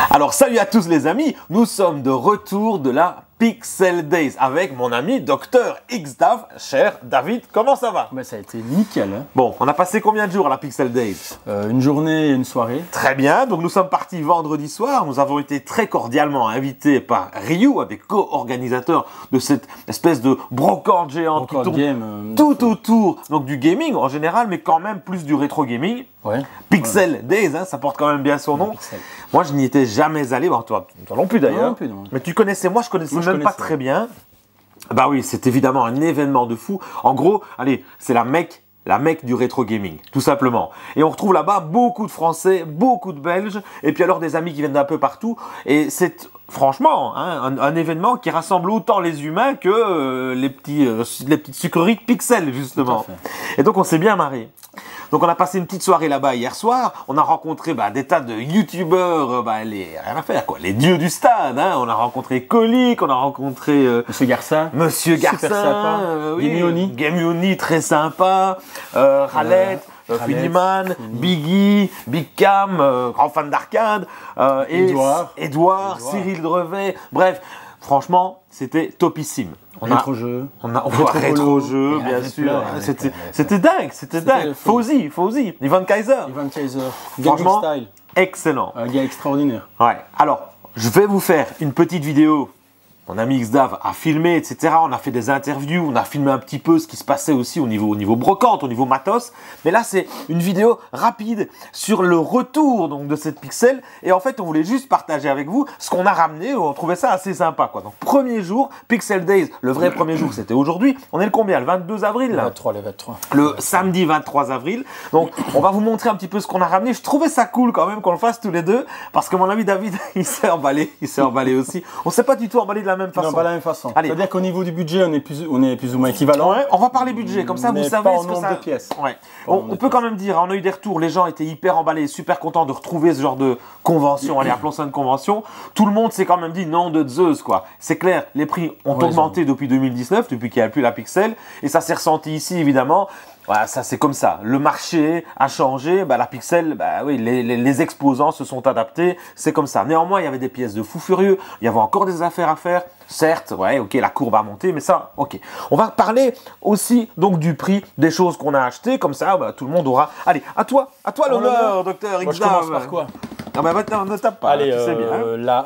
Alors salut à tous les amis, nous sommes de retour de la Pixel Days avec mon ami Dr XDav. Cher David, comment ça va? Ça a été nickel. Hein. Bon, on a passé combien de jours à la Pixel Days? Une journée et une soirée. Très bien, donc nous sommes partis vendredi soir. Nous avons été très cordialement invités par Ryu, un des co-organisateurs de cette espèce de brocante géante qui tourne tout autour donc, du gaming en général, mais quand même plus du rétro gaming. Ouais. Pixel Days, hein, ça porte quand même bien son nom. Pixel. Moi, je n'y étais jamais allé. Bon, toi non plus d'ailleurs. Mais tu connaissais, moi je connaissais même pas très bien. Bah oui, c'est évidemment un événement de fou. En gros, allez, c'est la Mecque du rétro gaming, tout simplement. Et on retrouve là-bas beaucoup de Français, beaucoup de Belges, et puis alors des amis qui viennent d'un peu partout. Et c'est franchement hein, un événement qui rassemble autant les humains que les petites sucreries de Pixel, justement. Et donc on s'est bien marré. Donc on a passé une petite soirée là-bas hier soir. On a rencontré des tas de youtubeurs, rien à faire quoi, les dieux du stade. Hein. On a rencontré Colic, on a rencontré Monsieur Garcin. Monsieur Garcin, oui, Gamioni, très sympa. Ralette. Funiman, Biggie, Big Cam, grand fan d'arcade, Edouard, Cyril Drevet, bref, franchement, c'était topissime. Rétro-jeu. Rétro-jeu, bien sûr. C'était dingue, c'était dingue. Fauzi, Ivan Kaiser. Franchement, style. Excellent. Un gars extraordinaire. Ouais, alors, je vais vous faire une petite vidéo. Mon ami XDav a filmé, etc. On a fait des interviews, on a filmé un petit peu ce qui se passait aussi au niveau brocante, au niveau matos. Mais là, c'est une vidéo rapide sur le retour donc, de cette Pixel. Et en fait, on voulait juste partager avec vous ce qu'on a ramené. On trouvait ça assez sympa. Quoi. Donc, premier jour, Pixel Days, le vrai premier jour, c'était aujourd'hui. On est le combien? Le 22 avril là? Le 23. Le samedi 23 avril. Donc, on va vous montrer un petit peu ce qu'on a ramené. Je trouvais ça cool quand même qu'on le fasse tous les deux. Parce que mon ami David, il s'est emballé aussi. On ne s'est pas du tout emballé de la même façon. Non, pas la même façon. C'est-à-dire qu'au niveau du budget, on est plus ou moins équivalent. Ouais, on va parler budget, comme ça vous savez pas ce que nombre ça... de pièces. Ouais. On peut quand même dire, on a eu des retours, les gens étaient hyper emballés, super contents de retrouver ce genre de convention. Allez, appelons ça une convention. Tout le monde s'est quand même dit non de Zeus, quoi. C'est clair, les prix ont augmenté depuis 2019, depuis qu'il n'y a plus la Pixel, et ça s'est ressenti ici, évidemment. Voilà, ça c'est comme ça. Le marché a changé, la Pixel, oui, les exposants se sont adaptés, c'est comme ça. Néanmoins, il y avait des pièces de fou furieux, il y avait encore des affaires à faire. Certes, ouais, ok, la courbe a monté, mais ça, ok. On va parler aussi donc du prix des choses qu'on a achetées, comme ça, tout le monde aura. Allez, à toi l'honneur, docteur XDav. Je commence par quoi? Ne tape pas. Allez, tu sais bien. là,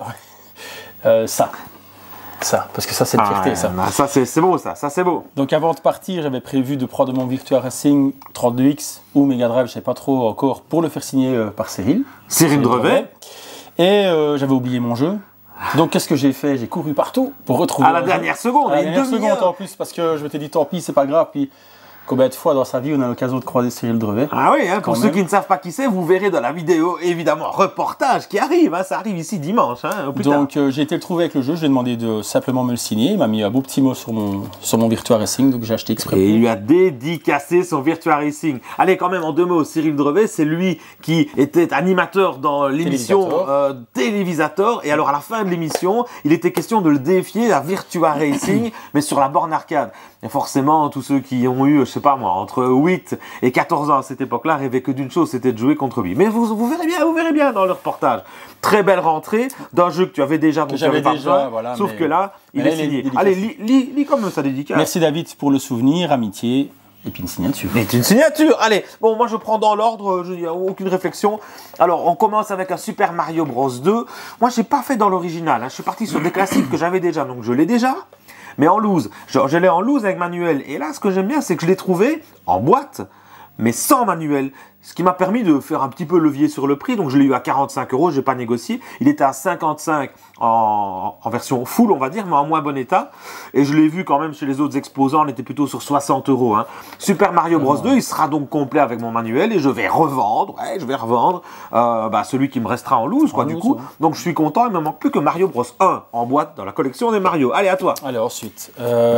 ça, parce que ça c'est une fierté, ça. Ça c'est beau, ça c'est beau. Donc avant de partir, j'avais prévu de prendre mon Virtua Racing 32X ou Mega Drive, je sais pas trop encore, pour le faire signer par Cyril Drevet. Et j'avais oublié mon jeu. Donc qu'est-ce que j'ai fait? J'ai couru partout pour retrouver. À la dernière seconde, à la dernière seconde en plus, parce que je m'étais dit tant pis, c'est pas grave. Puis combien de fois dans sa vie on a l'occasion de croiser Cyril Drevet? Ah oui, hein, pour ceux qui ne savent pas qui c'est, vous verrez dans la vidéo, évidemment, reportage qui arrive, hein, ça arrive ici dimanche. Hein, donc j'ai été le trouver avec le jeu, je lui ai demandé de simplement me le signer, il m'a mis un beau petit mot sur mon Virtua Racing, donc j'ai acheté exprès. Et il lui a dédicacé son Virtua Racing. Allez, quand même, en deux mots, Cyril Drevet, c'est lui qui était animateur dans l'émission Télévisateur, et alors à la fin de l'émission, il était question de le défier à Virtua Racing, mais sur la borne arcade. Et forcément, tous ceux qui ont eu, je sais pas moi, entre 8 et 14 ans à cette époque-là, rêvaient que d'une chose, c'était de jouer contre lui. Mais vous verrez bien dans le reportage. Très belle rentrée d'un jeu que tu avais déjà, donc voilà, sauf que là, il est signé. Allez, lis comme sa dédicace. Merci David pour le souvenir, amitié. Et puis une signature. Et une signature. Allez, bon, moi je prends dans l'ordre, il n'y a aucune réflexion. Alors, on commence avec un Super Mario Bros 2. Moi, j'ai pas fait dans l'original. Hein. Je suis parti sur des classiques que j'avais déjà, donc je l'ai déjà. Mais en loose. Je l'ai en loose avec manuel. Et là, ce que j'aime bien, c'est que je l'ai trouvé en boîte, mais sans manuel. Ce qui m'a permis de faire un petit peu levier sur le prix. Donc, je l'ai eu à 45 €, je n'ai pas négocié. Il était à 55 en version full, on va dire, mais en moins bon état. Et je l'ai vu quand même chez les autres exposants, on était plutôt sur 60 €. Hein. Super Mario Bros 2, il sera donc complet avec mon manuel et je vais revendre, celui qui me restera en loose, quoi, du coup. Donc, je suis content, il ne me manque plus que Mario Bros 1 en boîte dans la collection des Mario. Allez, à toi. Allez, ensuite.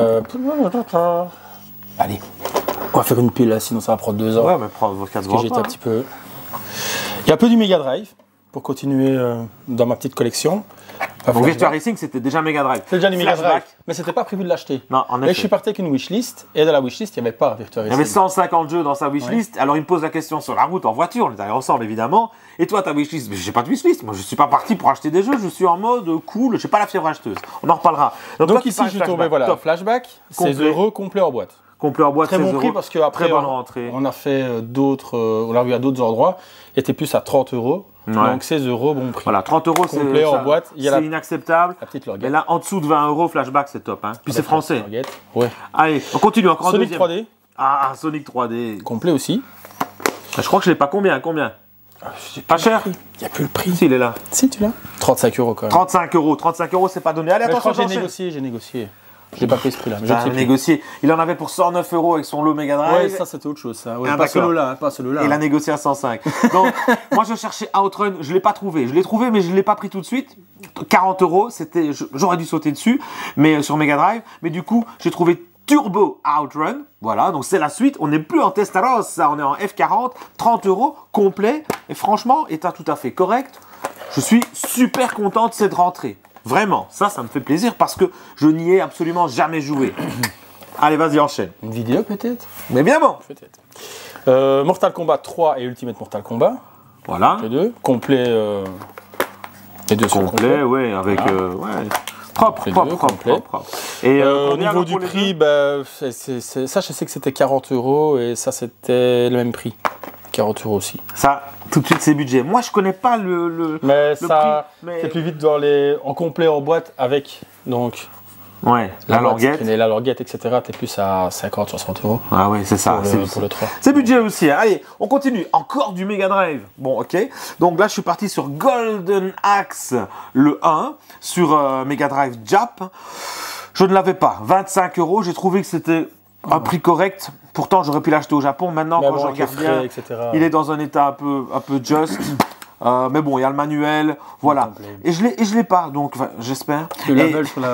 Allez. On va faire une pile, là, sinon ça va prendre 2 ans. Ouais, mais prends vos 4 un petit peu. Il y a un peu du Mega Drive pour continuer dans ma petite collection. Donc Virtua Racing, c'était déjà Mega Drive. C'est déjà du Mega Drive, mais c'était pas prévu de l'acheter. Non, en effet. Et je suis parti avec une wishlist, et dans la wishlist, il n'y avait pas Virtua Racing. Il y avait 150 jeux dans sa wishlist. Alors il me pose la question sur la route, en voiture, on est allés ensemble évidemment. Et toi, ta wishlist? Mais j'ai pas de wishlist. Moi, je suis pas parti pour acheter des jeux. Je suis en mode cool. J'ai pas la fièvre acheteuse. On en reparlera. Donc toi, ici, je tombais voilà, Flashback, 16 € complet en boîte. Complet en boîte, très bon prix parce qu'après on a fait d'autres, on l'a vu à d'autres endroits, était plus à 30 €. Ouais. Donc 16 € bon prix. Voilà, 30 € complet en boîte. C'est inacceptable. La petite mais là, en dessous de 20 € Flashback, c'est top. Hein. Puis c'est français. Ouais. Allez, on continue encore. Sonic 3D. Ah, Sonic 3D. Complet aussi. Je crois que je l'ai pas. Combien pas cher. Il n'y a plus le prix. Si, il est là. Si, tu l'as. 35 € quand même. 35 €. 35 €, c'est pas donné. Allez, attention, j'ai négocié. Je n'ai pas pris ce prix-là. J'ai négocié. Il en avait pour 109 € avec son lot Mega Drive. Ouais, ça c'était autre chose. Ça. Ouais, pas celui-là. Il a négocié à 105. Donc, moi je cherchais Outrun, je ne l'ai pas trouvé. Je l'ai trouvé, mais je ne l'ai pas pris tout de suite. 40 €, j'aurais dû sauter dessus, mais sur Mega Drive. Mais du coup, j'ai trouvé Turbo Outrun. Voilà, donc c'est la suite. On n'est plus en Testarossa, on est en F40. 30 € complet. Et franchement, état tout à fait correct. Je suis super content de cette rentrée. Vraiment, ça me fait plaisir parce que je n'y ai absolument jamais joué. Allez, vas-y, enchaîne. Une vidéo peut-être? Mais bien bon. Peut-être. Mortal Kombat 3 et Ultimate Mortal Kombat. Voilà. Les deux. Complet. Les deux sont complets. Ouais, avec. Voilà. Ouais. Propre. Et au niveau du prix, bah, ça, je sais que c'était 40 € et ça, c'était le même prix. 40 € aussi. Ça, tout de suite, c'est budget. Moi, je connais pas le ça, prix. Mais c'est plus vite en complet en boîte avec. Donc. Ouais, la languette. La languette, etc. T'es plus à 50, 60 €. Ah ouais, c'est ça. Pour le 3. C'est budget aussi. Hein. Allez, on continue. Encore du Mega Drive. Bon, ok. Donc là, je suis parti sur Golden Axe, le 1, sur Mega Drive Jap. Je ne l'avais pas. 25 €. J'ai trouvé que c'était un prix correct. Pourtant, j'aurais pu l'acheter au Japon. Maintenant, quand je regarde bien, il est dans un état un peu just. Mais bon, il y a le manuel, voilà. Et je l'ai pas, donc j'espère. Le label sur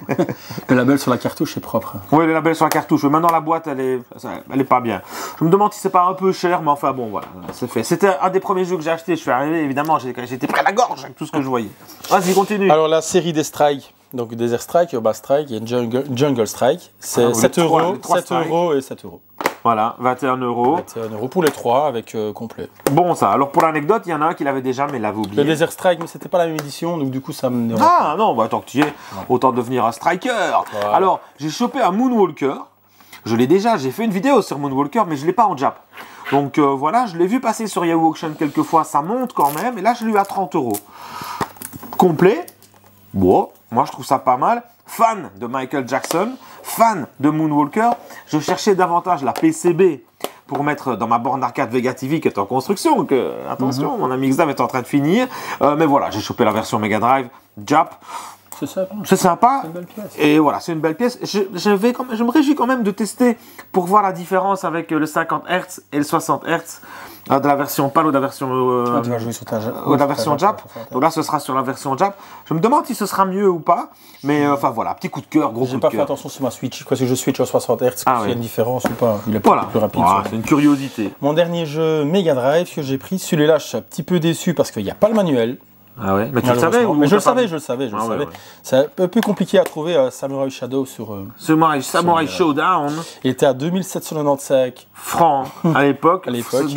le label sur la cartouche est propre. Oui, le label sur la cartouche. Maintenant, la boîte, elle est pas bien. Je me demande si c'est pas un peu cher, mais enfin bon, voilà, c'est fait. C'était un des premiers jeux que j'ai acheté. Je suis arrivé, évidemment, j'étais prêt à la gorge avec tout ce que je voyais. Vas-y, continue. Alors la série des strikes. Donc Desert Strike, Urban Strike et Jungle Strike, c'est 7 €, 7 € et 7 €. Voilà, 21 €. 21 € pour les trois avec complet. Bon ça, alors pour l'anecdote, il y en a un qui l'avait déjà mais il l'avait oublié. Le Desert Strike, mais c'était pas la même édition, donc du coup ça me... Ah non, bah tant que tu y es, autant devenir un striker. Voilà. Alors, j'ai chopé un Moonwalker. Je l'ai déjà, j'ai fait une vidéo sur Moonwalker, mais je l'ai pas en Jap. Donc voilà, je l'ai vu passer sur Yahoo Auction quelques fois, ça monte quand même. Et là, je l'ai eu à 30 €. Complet. Bon, moi je trouve ça pas mal. Fan de Michael Jackson, fan de Moonwalker. Je cherchais davantage la PCB pour mettre dans ma borne d'arcade Vega TV qui est en construction. Attention, mon ami Xav est en train de finir. Mais voilà, j'ai chopé la version Mega Drive Jap. C'est sympa. C'est sympa. C'est une belle pièce. Et voilà, c'est une belle pièce. Je me réjouis quand même de tester pour voir la différence avec le 50 Hz et le 60 Hz de la version PAL ou de la version, tu vas jouer sur la version Jap. Donc là, ce sera sur la version Jap. Je me demande si ce sera mieux ou pas. Mais enfin voilà, petit coup de cœur, gros coup de cœur. J'ai pas fait attention sur ma Switch. Parce que je switch au 60 Hz, s'il y a une différence ou pas. Il est plus rapide. Voilà, c'est une curiosité. Mon dernier jeu Mega Drive que j'ai pris, celui-là, je suis un petit peu déçu parce qu'il n'y a pas le manuel. Ah ouais, mais tu le savais ou mais je le savais. Ouais. C'est un peu plus compliqué à trouver Samurai Shadow sur... Samurai Showdown. Il était à 2795 francs à l'époque.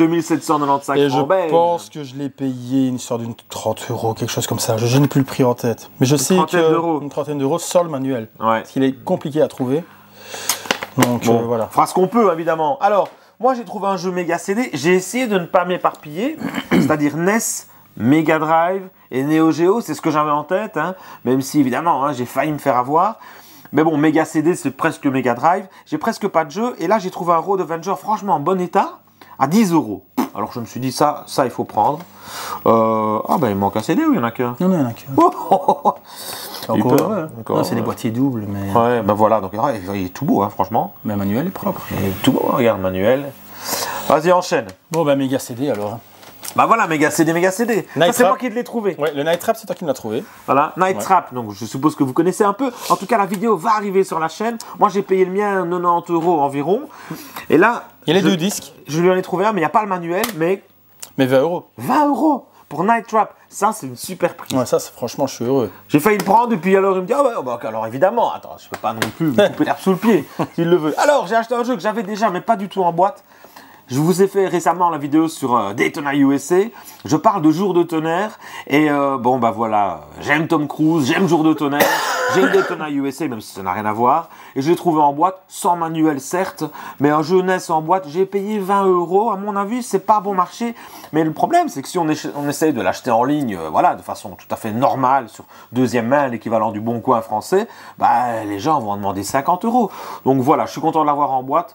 2795 et francs je pense que je l'ai payé une sorte d'une 30 €, quelque chose comme ça. Je n'ai plus le prix en tête. Mais je sais que une trentaine d'euros sans le manuel. Ouais. Parce qu'il est compliqué à trouver. Donc bon, voilà. On fera ce qu'on peut, évidemment. Alors, moi j'ai trouvé un jeu méga CD. J'ai essayé de ne pas m'éparpiller. C'est-à-dire NES, Mega Drive et Neo Geo, c'est ce que j'avais en tête, hein, même si évidemment hein, j'ai failli me faire avoir. Mais bon, Mega CD c'est presque Mega Drive, j'ai presque pas de jeu, et là j'ai trouvé un Road Avenger franchement en bon état, à 10 €. Alors je me suis dit ça il faut prendre. Ah ben il manque un CD ou il y en a qu'un? Non, il y en a qu'un. Encore, c'est des boîtiers doubles, mais... Ouais, ben voilà, donc il est tout beau, hein, franchement. Mais le manuel est propre. Il est tout beau, regarde le manuel. Vas-y, enchaîne. Bon, ben Mega CD alors. Bah voilà, Mega CD. Ça, c'est moi qui l'ai trouvé. Ouais, le Night Trap, c'est toi qui me l'as trouvé. Voilà, Night Trap, donc je suppose que vous connaissez un peu. En tout cas, la vidéo va arriver sur la chaîne. Moi, j'ai payé le mien 90 € environ. Et là... Il y a les deux disques. Je lui en ai trouvé un, mais il n'y a pas le manuel, mais... Mais 20 €. 20 €. pour Night Trap, ça c'est une super prise. Ouais, ça, franchement, je suis heureux. J'ai failli le prendre et puis alors il me dit ah bah, alors évidemment, attends, je peux pas non plus me couper l'herbe sous le pied s'il le veut. Alors j'ai acheté un jeu que j'avais déjà mais pas du tout en boîte. Je vous ai fait récemment la vidéo sur Daytona USA. Je parle de Jour de tonnerre. Et bon, bah voilà, j'aime Tom Cruise, j'aime Jour de tonnerre, j'aime Daytona USA, même si ça n'a rien à voir. Et je l'ai trouvé en boîte, sans manuel certes, mais un jeu NES en boîte, j'ai payé 20 €. À mon avis, c'est pas bon marché. Mais le problème, c'est que si on essaye de l'acheter en ligne, voilà, de façon tout à fait normale, sur deuxième main, l'équivalent du Bon Coin français, bah les gens vont en demander 50 €. Donc voilà, je suis content de l'avoir en boîte.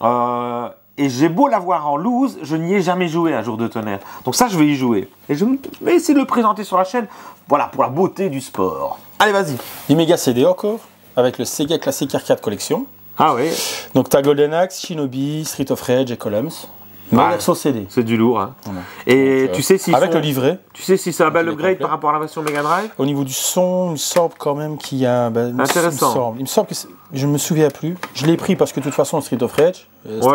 Et j'ai beau l'avoir en loose, je n'y ai jamais joué à Jour de tonnerre. Donc ça, je vais y jouer. Et je vais essayer de le présenter sur la chaîne. Voilà, pour la beauté du sport. Allez, vas-y. Du Mega CD encore, avec le Sega Classic Arcade Collection. Ah oui. Donc tu as Golden Axe, Shinobi, Street of Rage et Columns. Mais version CD. C'est du lourd. Hein. Voilà. Et donc, tu sais si avec le livret. Tu sais si c'est un bel upgrade par rapport à la version Mega Drive? Au niveau du son, il me semble quand même qu'il y a. Intéressant. Il me semble que je me souviens plus. Je l'ai pris parce que de toute façon Street of Rage.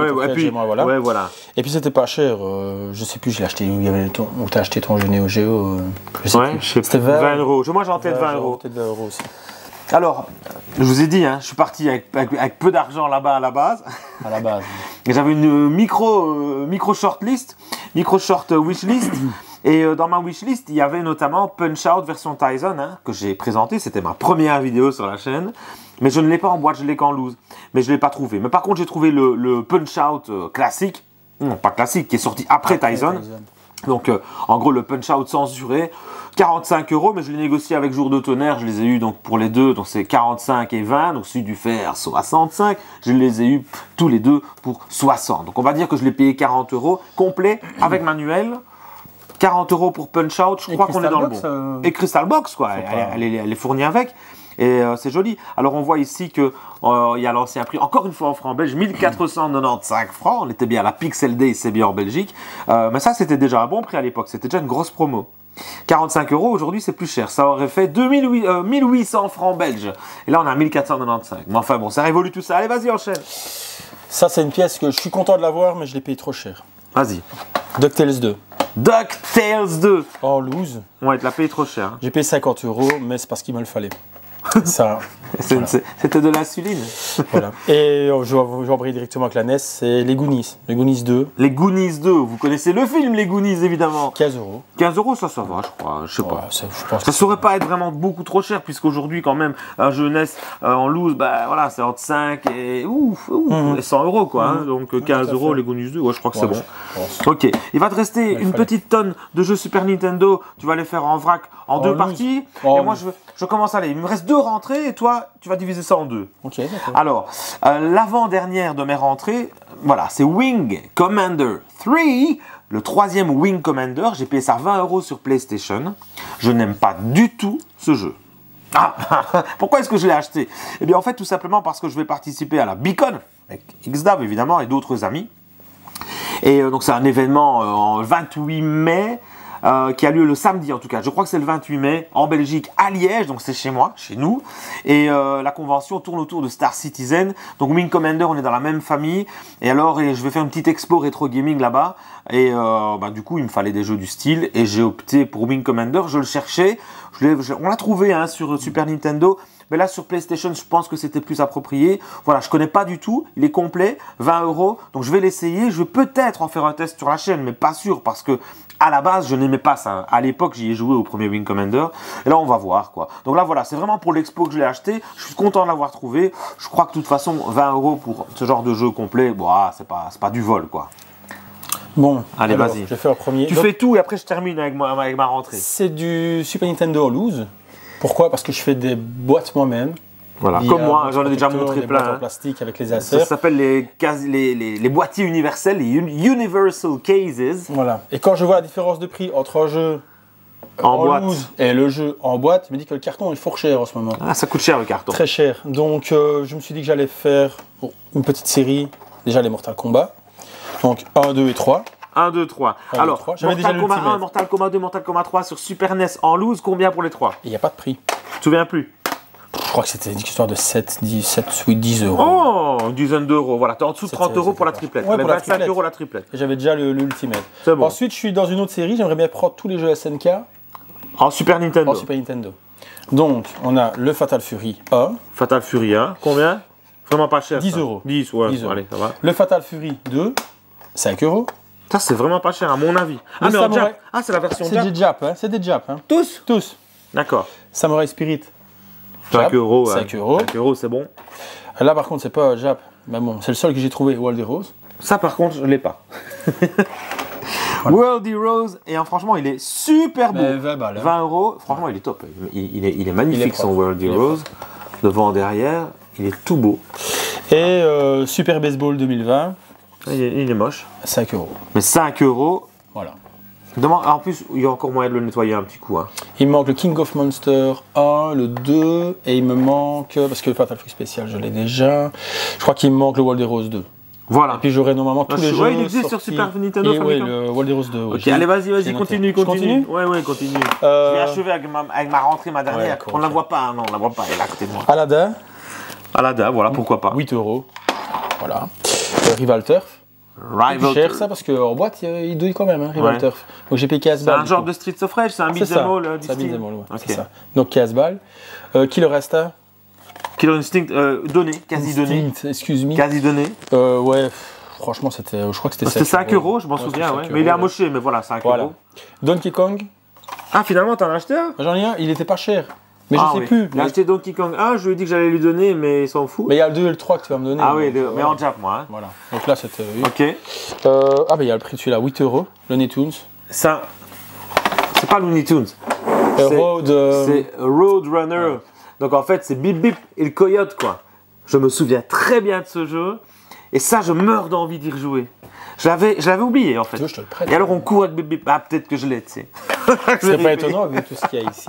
Voilà. Et puis c'était pas cher. Je sais plus, je l'ai acheté où il y avait où t'as acheté ton jeu Neo Geo. Je sais plus. C'était 20 €. Moi j'ai en tête 20 €. Peut-être 20 € aussi. Alors, je vous ai dit, hein, je suis parti avec peu d'argent là-bas à la base. À la base. J'avais une micro shortlist, micro short wishlist. Et dans ma wishlist, il y avait notamment Punch-Out version Tyson, hein, que j'ai présenté. C'était ma première vidéo sur la chaîne. Mais je ne l'ai pas en boîte, je l'ai qu'en loose. Mais je ne l'ai pas trouvé. Mais par contre, j'ai trouvé le Punch-Out classique. Non, pas classique, qui est sorti après Tyson. Donc, en gros, le Punch-Out censuré. 45 €, mais je l'ai négocié avec Jour de tonnerre. Je les ai eu donc pour les deux. Donc, c'est 45 et 20. Donc, celui du fer, 65. Je les ai eu tous les deux pour 60. Donc, on va dire que je l'ai payé 40 € complet avec manuel. 40 € pour Punch-Out, je crois qu'on est dans le bon. Et Crystal Box, quoi. Elle est fournie avec. Et c'est joli. Alors, on voit ici qu'il y a l'ancien prix, encore une fois en francs belges, 1495 francs. On était bien à la Pixel Day, c'est bien en Belgique. Mais ça, c'était déjà un bon prix à l'époque. C'était déjà une grosse promo. 45 € aujourd'hui, c'est plus cher. Ça aurait fait 1800 francs belges. Et là, on a 1495. Mais enfin, bon, ça révolue tout ça. Allez, vas-y, enchaîne. Ça, c'est une pièce que je suis content de l'avoir, mais je l'ai payé trop cher. Vas-y. DuckTales 2. DuckTales 2. En loose. Ouais, tu l'as payé trop cher. Hein. J'ai payé 50 €, mais c'est parce qu'il me le fallait. Ça, voilà. C'était de l'insuline. Voilà. Et je vais embrayer directement avec la NES, c'est les Goonies. Les Goonies 2. Les Goonies 2, vous connaissez le film Les Goonies évidemment. 15 €. 15 €, ça va, je crois. Je sais pas. Je pense ça saurait pas être vraiment beaucoup trop cher, puisqu'aujourd'hui, quand même, un jeu NES en loose, bah voilà, c'est entre 5 et, et 100 €, quoi. Hein. Donc 15 € les Goonies 2, ouais, je crois que c'est bon. Ok, il va te rester une petite tonne de jeux Super Nintendo. Tu vas les faire en vrac en deux parties. Et moi, je commence à aller. Il me reste 2 rentrées et toi, tu vas diviser ça en 2. Ok, d'accord. Alors, l'avant-dernière de mes rentrées, voilà, c'est Wing Commander 3. Le 3e Wing Commander, j'ai payé ça 20 € sur PlayStation. Je n'aime pas du tout ce jeu. Ah, pourquoi est-ce que je l'ai acheté? Eh bien, en fait, tout simplement parce que je vais participer à la Beacon, avec XDAV évidemment, et d'autres amis. Et donc, c'est un événement en 28 mai. Qui a lieu le samedi en tout cas, je crois que c'est le 28 mai en Belgique à Liège, donc c'est chez moi, chez nous, et la convention tourne autour de Star Citizen, donc Wing Commander on est dans la même famille, et alors je vais faire une petite expo rétro gaming là-bas, et du coup il me fallait des jeux du style, et j'ai opté pour Wing Commander, je le cherchais, on l'a trouvé hein, sur Super Nintendo, mais là sur PlayStation je pense que c'était plus approprié, voilà je connais pas du tout, il est complet, 20 €, donc je vais l'essayer, je vais peut-être en faire un test sur la chaîne, mais pas sûr, parce que à la base, je n'aimais pas ça. À l'époque, j'y ai joué au premier Wing Commander. Et là, on va voir, quoi. Donc là, voilà, c'est vraiment pour l'expo que je l'ai acheté. Je suis content de l'avoir trouvé. Je crois que de toute façon, 20 € pour ce genre de jeu complet, bon, c'est pas du vol, quoi. Bon, allez, vas-y. Je vais faire le premier. Tu fais tout et après, je termine avec ma rentrée. C'est du Super Nintendo en loose. Pourquoi? Parce que je fais des boîtes moi-même. Voilà, comme moi, j'en ai déjà montré plein. En plastique avec les inserts. Ça s'appelle les boîtiers universels, les Universal Cases. Voilà. Et quand je vois la différence de prix entre un jeu en boîte loose et le jeu en boîte, il me dit que le carton est fort cher en ce moment. Ah, ça coûte cher le carton. Très cher. Donc je me suis dit que j'allais faire une petite série. Déjà les Mortal Kombat. Donc 1, 2 et 3. 1, 2, 3. Alors, Mortal Kombat 1, Mortal Kombat 2, Mortal Kombat 3 sur Super NES en loose, combien pour les 3? Il n'y a pas de prix. Tu te souviens plus? Je crois que c'était une histoire de 7, 8, 10 euros. Oh, une dizaine d'euros. Voilà, t'es en dessous de 30 euros pour la triplette. Ouais, mais pour la 25 triplette. euros la triplette. J'avais déjà l'Ultimate. C'est bon. Ensuite, je suis dans une autre série. J'aimerais bien prendre tous les jeux SNK En Super Nintendo. en Super Nintendo. Donc, on a le Fatal Fury A. Fatal Fury 1, combien? Vraiment pas cher. 10 ça. euros. 10, ouais, 10 euros. allez, ça va. Le Fatal Fury 2, 5 euros. Ça, c'est vraiment pas cher, à mon avis. Ah, Le mais en Samurai- Jap. Ah, c'est la version C'est Jap. des Jap, hein. C'est des Jap, hein. Tous? Tous. D'accord. Samurai Spirit. 5 Jap, euros. 5 euros. 5 euros, c'est bon. Là, par contre, c'est pas Jap. Mais bon, c'est le seul que j'ai trouvé, World Heroes. Ça, par contre, je l'ai pas. World Heroes, et franchement, il est super beau. Mais 20 balles. Hein. 20 euros, franchement, il est top. Il est magnifique, Il est propre. son World Il est Heroes. Devant, derrière, il est tout beau. Et Super Baseball 2020, Il est moche. 5 euros. Mais 5 euros. Voilà. En plus, il y a encore moyen de le nettoyer un petit coup. Hein. Il me manque le King of Monster 1, le 2, et il me manque, parce que le Fatal Fury Special, je l'ai déjà, je crois qu'il me manque le World Heroes 2. Voilà. Et puis j'aurai normalement tous les jeux. Ouais, il existe sur sortis. Super Nintendo, Et oui, Famicom. le World Heroes 2. Ok, allez, vas-y, j'ai noté. continue, Je continue. Ouais, continue. Je vais achever avec ma rentrée, ma dernière. d'accord, On ne la ok. voit pas, non, on la voit pas, elle est là à côté de moi. Aladdin, Aladdin, voilà, pourquoi pas. 8 euros. Voilà. Rival Turf. Rival. Cher ça parce qu'en boîte il douille quand même, hein, Rival Ouais. Turf. Donc j'ai payé 15 C'est balles. un du genre coup. de Streets of Rage, c'est un C'est beat'em ça. all du C'est un style. beat'em all, ouais, Ok. c'est ça. Donc 15 balles. Killer Instinct. Killer Instinct, donné, quasi donné. Instinct, excuse me. Quasi donné. Ouais, franchement, je crois que c'était 5 C'était 5 euros, je m'en souviens, c'était ouais. 5 Mais il est euros, amoché, mais voilà, 5 Voilà. euros. Donkey Kong, Ah, finalement, t'en as acheté un? j'en ai un, il était pas cher. Mais Ah, je sais oui. plus. Il a acheté Donkey Kong 1, je lui ai dit que j'allais lui donner, mais il s'en fout. Mais il y a le 2 et le 3 que tu vas me donner. Ah oui, donc, mais en Jap, moi. Hein. Voilà. Donc là, c'était. Ok. Ah, bah il y a le prix de celui-là, 8 euros. Le Netoons. Ça, c'est pas Looney Tunes. C'est- Road. C'est Roadrunner. Donc en fait, c'est Bip Bip et le coyote, quoi. Je me souviens très bien de ce jeu. Et ça, je meurs d'envie d'y rejouer. Je l'avais oublié, en fait. Tu veux, je te le prête. Et alors, on court avec Bip Bip. Ah, peut-être que je l'ai, tu sais. C'est pas étonnant vu tout ce qu'il y a ici.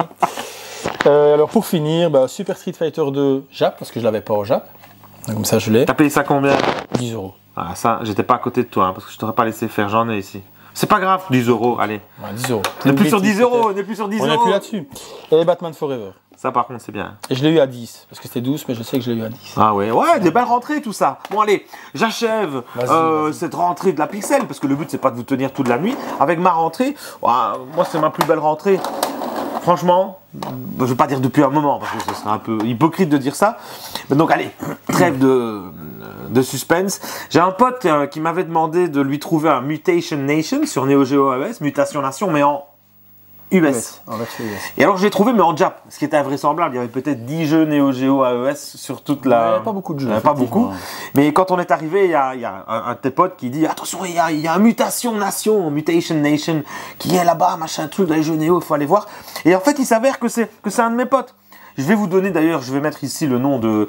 Alors pour finir, Super Street Fighter 2 Jap, parce que je l'avais pas au Jap. Donc, comme ça, je l'ai. T'as payé ça combien? 10 euros. Ah, ça, j'étais pas à côté de toi, hein, parce que je t'aurais pas laissé faire. J'en ai ici. C'est pas grave, 10 euros, allez. Ouais, 10 euros. On n'est plus sur 10 euros, on n'est plus sur 10 On n'est euros. plus là-dessus. Et Batman Forever. Ça, par contre, c'est bien. Et je l'ai eu à 10, parce que c'était 12, mais je sais que je l'ai eu à 10. Ah ouais, des belles rentrées, tout ça. Bon, allez, j'achève Vas-y. cette rentrée de la Pixel, parce que le but, c'est pas de vous tenir toute la nuit. Avec ma rentrée, moi, c'est ma plus belle rentrée. Franchement, je vais pas dire depuis un moment, parce que ce serait un peu hypocrite de dire ça. Mais donc, allez, trêve de suspense. J'ai un pote qui m'avait demandé de lui trouver un Mutation Nation sur Neo Geo AES, Mutation Nation, mais en US. En version US. Et alors, j'ai trouvé, mais en Jap, ce qui était invraisemblable. Il y avait peut-être 10 jeux Neo Geo AES sur toute la. Il n'y avait pas beaucoup de jeux. Il n'y en avait pas beaucoup. effectivement. Mais quand on est arrivé, il y a un de tes potes qui dit attention, il y a un Mutation Nation qui est là-bas, machin truc, dans les jeux Neo, il faut aller voir. Et en fait, il s'avère que c'est un de mes potes. Je vais vous donner d'ailleurs, je vais mettre ici le nom de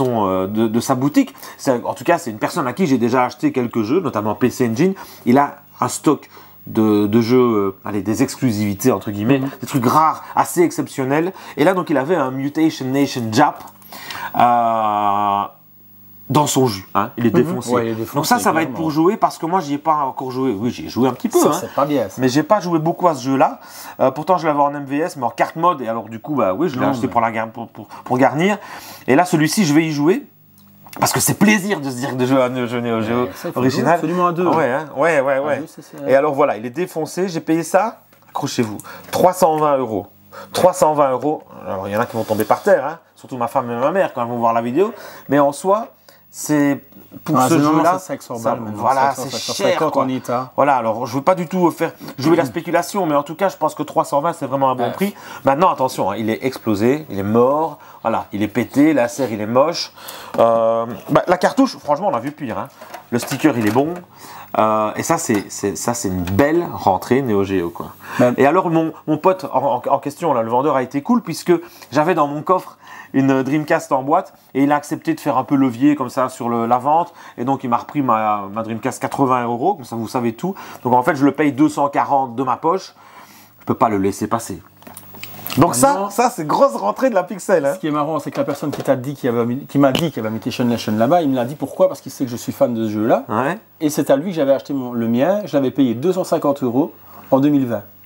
sa boutique. En tout cas, c'est une personne à qui j'ai déjà acheté quelques jeux, notamment PC Engine. Il a un stock de jeux, des exclusivités entre guillemets, des trucs rares, assez exceptionnels. Et là, donc, il avait un Mutation Nation Jap dans son jus. Hein. Il est défoncé. Ouais, il est défoncé, donc ça va être clairement. pour jouer parce que moi, j'y ai pas encore joué. Oui, j'y ai joué un petit peu. Ça, Hein. c'est pas bien. Ça. Mais j'ai pas joué beaucoup à ce jeu-là. Pourtant, je l'avais en MVS, mais en carte mode. Et alors, du coup, oui, je l'ai acheté pour garnir. Et là, celui-ci, je vais y jouer. Parce que c'est plaisir de se dire de jouer à un jeu Neo Geo original. Absolument à deux. Ah ouais, hein. Ouais. À deux, c'est- Et alors, voilà, il est défoncé. J'ai payé ça, accrochez-vous, 320 euros. 320 euros. Alors, il y en a qui vont tomber par terre, hein. Surtout ma femme et ma mère quand elles vont voir la vidéo. Mais en soi, c'est pour ce jeu-là. C'est 500 balles maintenant. Voilà, 500, c'est 550 cher. Quoi. en état. Voilà, alors je veux pas du tout faire jouer la spéculation, mais en tout cas, je pense que 320 c'est vraiment un bon prix. Maintenant, attention, hein, il est explosé, il est mort, voilà, il est pété, la serre il est moche. La cartouche, franchement, on a vu pire. Hein. Le sticker il est bon. Et ça c'est une belle rentrée Neo Geo quoi. Et alors mon pote en question là, le vendeur a été cool puisque j'avais dans mon coffre une Dreamcast en boîte et il a accepté de faire un peu levier comme ça sur la vente et donc il m'a repris ma Dreamcast 80 euros, comme ça vous savez tout. Donc en fait je le paye 240 de ma poche, je peux pas le laisser passer. Donc ça c'est grosse rentrée de la Pixel. Hein. Ce qui est marrant, c'est que la personne qui m'a dit qu'il y avait Mutation Nation là-bas, il me l'a dit pourquoi? Parce qu'il sait que je suis fan de ce jeu-là. Ouais. Et c'est à lui que j'avais acheté le mien. Je l'avais payé 250 euros en 2020.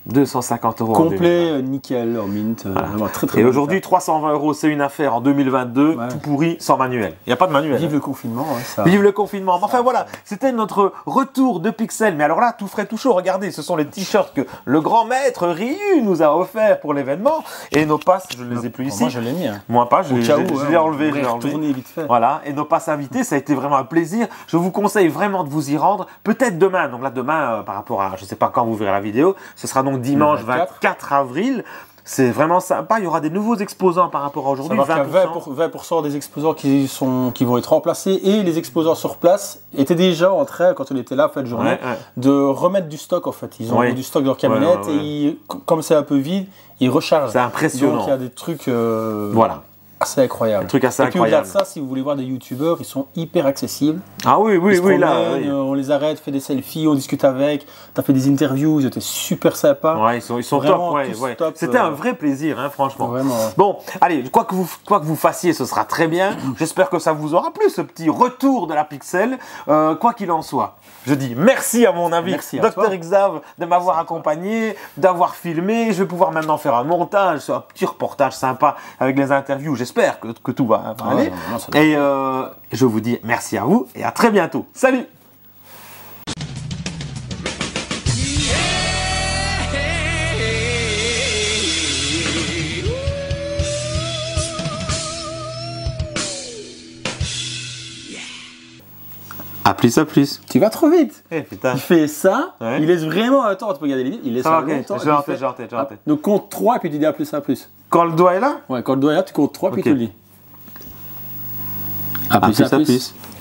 250 euros. Complet, nickel, en mint. Vraiment très très Et bon aujourd'hui, 320 euros, c'est une affaire en 2022, tout pourri, sans manuel. Il n'y a pas de manuel. Vive le confinement. Ça... Vive le confinement. Enfin voilà, c'était notre retour de Pixel. Mais alors là, tout frais, tout chaud. Regardez, ce sont les t-shirts que le grand maître Ryu nous a offert pour l'événement. Et nos passes, je ne les ai plus ici. Moi, je l'ai mis. Hein. Moi pas, je l'ai enlevé. Je l'ai enlevé. Vite fait. Voilà, et nos passes invités, ça a été vraiment un plaisir. Je vous conseille vraiment de vous y rendre. Peut-être demain. Donc là, demain, par rapport à, je ne sais pas quand vous verrez la vidéo, ce sera donc dimanche 24 avril. C'est vraiment sympa. Il y aura des nouveaux exposants par rapport à aujourd'hui. 20% des exposants qui vont être remplacés et les exposants sur place étaient déjà en train, quand on était là, fin de journée, de remettre du stock en fait. Ils ont du stock dans leur camionnette et comme c'est un peu vide, ils rechargent. C'est impressionnant. Donc il y a des trucs. Voilà. Assez incroyable. Un truc assez incroyable. Et puis au-delà de ça, si vous voulez voir des youtubeurs, ils sont hyper accessibles. Ah oui, là. On les arrête, fait des selfies, on discute avec. T'as fait des interviews, ils étaient super sympas. Ouais, ils sont top, top. C'était un vrai plaisir, hein, franchement. Vraiment. Bon, allez, quoi que vous fassiez, ce sera très bien. J'espère que ça vous aura plu, ce petit retour de la Pixel. Quoi qu'il en soit, je dis merci à mon ami, Dr Xav, de m'avoir accompagné, d'avoir filmé. Je vais pouvoir maintenant faire un montage, un petit reportage sympa avec les interviews. J'espère que tout va aller. Et je vous dis merci à vous et à très bientôt. Salut! À plus. Tu vas trop vite. Putain. Il fait ça, il laisse vraiment un temps, tu peux regarder les vidéos, il laisse un temps. J'ai en tête. Donc compte 3 et puis tu dis à plus. Quand le doigt est là? Ouais, quand le doigt est là, tu comptes 3 puis tu le dis. À plus.